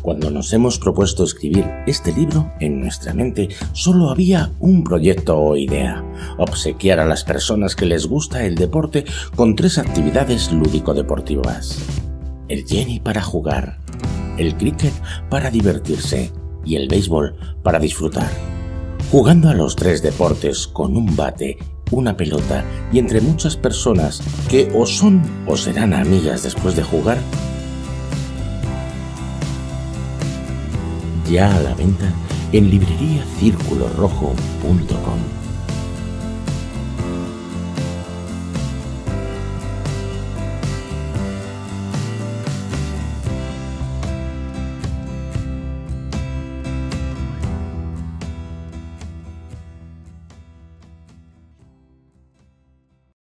Cuando nos hemos propuesto escribir este libro, en nuestra mente solo había un proyecto o idea: obsequiar a las personas que les gusta el deporte con 3 actividades lúdico-deportivas. El Jenny para jugar, el cricket para divertirse y el béisbol para disfrutar. Jugando a los 3 deportes con un bate, una pelota y entre muchas personas que o son o serán amigas después de jugar. Ya a la venta en libreriacirculorrojo.com.